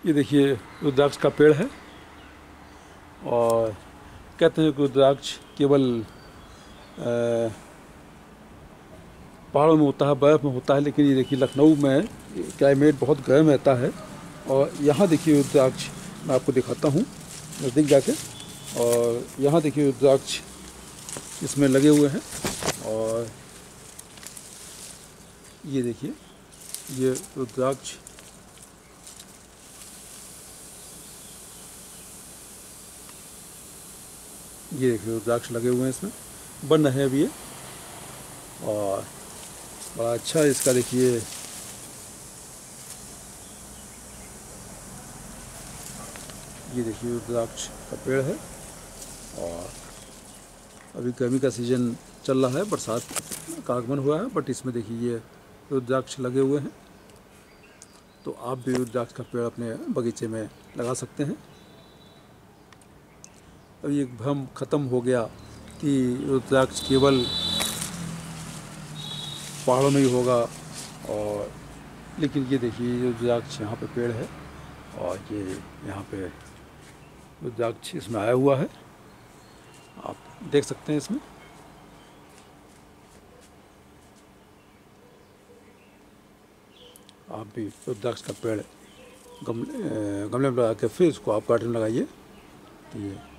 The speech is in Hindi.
ये देखिए रुद्राक्ष का पेड़ है और कहते हैं कि रुद्राक्ष केवल पहाड़ों में होता है, बर्फ़ में होता है, लेकिन ये देखिए लखनऊ में क्लाइमेट बहुत गर्म रहता है। और यहाँ देखिए रुद्राक्ष मैं आपको दिखाता हूँ नज़दीक जाके। और यहाँ देखिए रुद्राक्ष इसमें लगे हुए हैं। और ये देखिए ये रुद्राक्ष ये देखिए रुद्राक्ष लगे हुए हैं, इसमें बन रहे हैं अभी ये। और बड़ा अच्छा इसका देखिए ये देखिए रुद्राक्ष का पेड़ है। और अभी गर्मी का सीज़न चल रहा है, बरसात का आगमन हुआ है, बट इसमें देखिए ये रुद्राक्ष लगे हुए हैं। तो आप भी रुद्राक्ष का पेड़ अपने बगीचे में लगा सकते हैं। अब ये भ्रम ख़त्म हो गया कि रुद्राक्ष केवल पहाड़ों में ही होगा। और लेकिन ये देखिए रुद्राक्ष यहाँ पे पेड़ है और ये यहाँ पे रुद्राक्ष इसमें आया हुआ है, आप देख सकते हैं इसमें। आप भी रुद्राक्ष का पेड़ गमले में लगा के फिर इसको आप गार्डन में लगाइए। तो ये